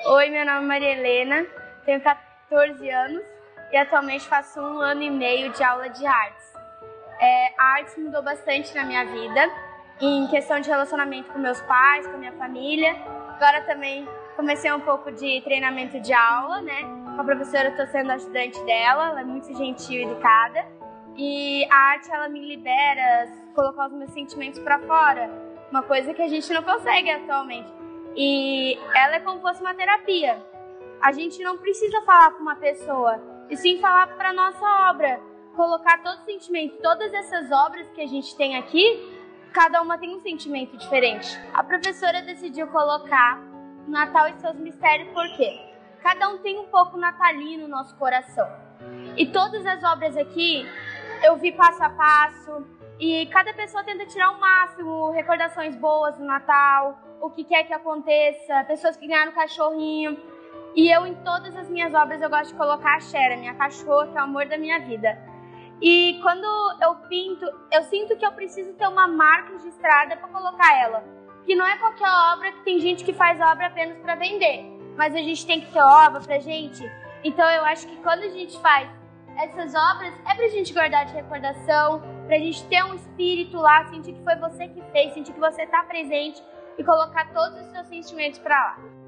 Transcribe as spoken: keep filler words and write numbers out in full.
Oi, meu nome é Maria Helena, tenho quatorze anos e atualmente faço um ano e meio de aula de artes. É, a arte mudou bastante na minha vida, em questão de relacionamento com meus pais, com a minha família. Agora também comecei um pouco de treinamento de aula, né? Com a professora, eu estou sendo ajudante dela, ela é muito gentil e educada. E a arte, ela me libera colocar os meus sentimentos para fora, uma coisa que a gente não consegue atualmente. E ela é como se fosse uma terapia. A gente não precisa falar com uma pessoa, e sim falar para nossa obra. Colocar todo o sentimento, todas essas obras que a gente tem aqui, cada uma tem um sentimento diferente. A professora decidiu colocar Natal e seus mistérios, por quê? Cada um tem um pouco natalino no nosso coração. E todas as obras aqui, eu vi passo a passo, e cada pessoa tenta tirar o máximo, recordações boas do Natal, o que quer que aconteça, pessoas que ganharam cachorrinho. E eu, em todas as minhas obras, eu gosto de colocar a Xera, minha cachorra, que é o amor da minha vida. E quando eu pinto, eu sinto que eu preciso ter uma marca registrada para colocar ela. Que não é qualquer obra, que tem gente que faz obra apenas para vender. Mas a gente tem que ter obra pra gente. Então eu acho que quando a gente faz essas obras, é pra gente guardar de recordação, pra gente ter um espírito lá, sentir que foi você que fez, sentir que você tá presente e colocar todos os seus sentimentos pra lá.